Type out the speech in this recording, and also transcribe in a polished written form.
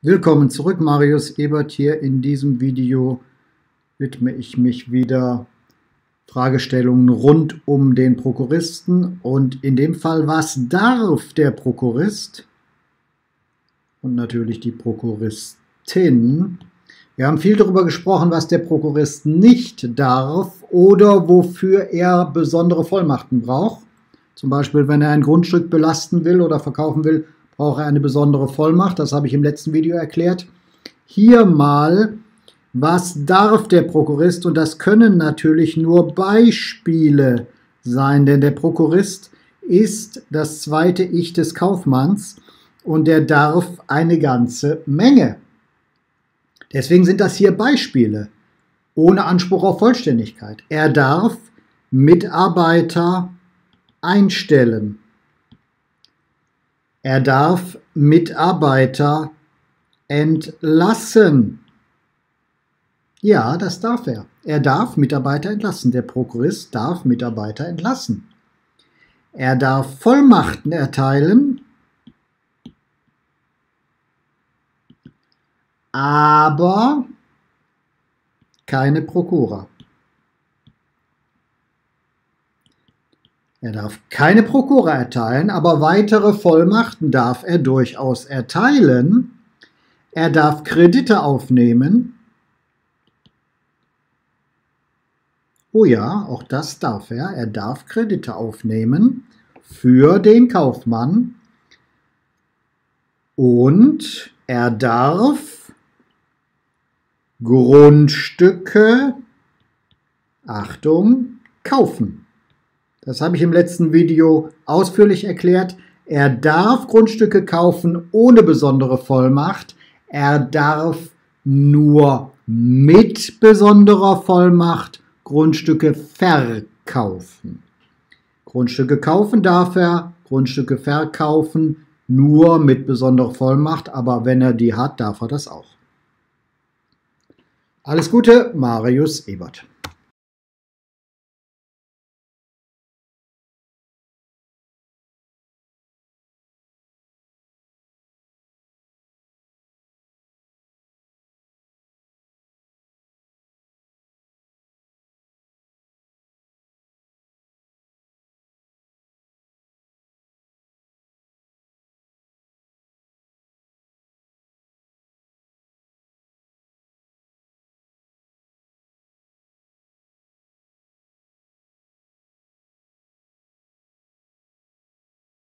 Willkommen zurück, Marius Ebert hier. In diesem Video widme ich mich wieder Fragestellungen rund um den Prokuristen und in dem Fall, was darf der Prokurist und natürlich die Prokuristin. Wir haben viel darüber gesprochen, was der Prokurist nicht darf oder wofür er besondere Vollmachten braucht. Zum Beispiel, wenn er ein Grundstück belasten will oder verkaufen will, braucht er eine besondere Vollmacht. Das habe ich im letzten Video erklärt. Hier mal, was darf der Prokurist? Und das können natürlich nur Beispiele sein, denn der Prokurist ist das zweite Ich des Kaufmanns und der darf eine ganze Menge. Deswegen sind das hier Beispiele ohne Anspruch auf Vollständigkeit. Er darf Mitarbeiter einstellen. Er darf Mitarbeiter entlassen. Ja, das darf er. Er darf Mitarbeiter entlassen. Der Prokurist darf Mitarbeiter entlassen. Er darf Vollmachten erteilen, aber keine Prokura. Er darf keine Prokura erteilen, aber weitere Vollmachten darf er durchaus erteilen. Er darf Kredite aufnehmen. Oh ja, auch das darf er. Er darf Kredite aufnehmen für den Kaufmann. Und er darf Grundstücke, Achtung, kaufen. Das habe ich im letzten Video ausführlich erklärt. Er darf Grundstücke kaufen ohne besondere Vollmacht. Er darf nur mit besonderer Vollmacht Grundstücke verkaufen. Grundstücke kaufen darf er, Grundstücke verkaufen nur mit besonderer Vollmacht, aber wenn er die hat, darf er das auch. Alles Gute, Marius Ebert.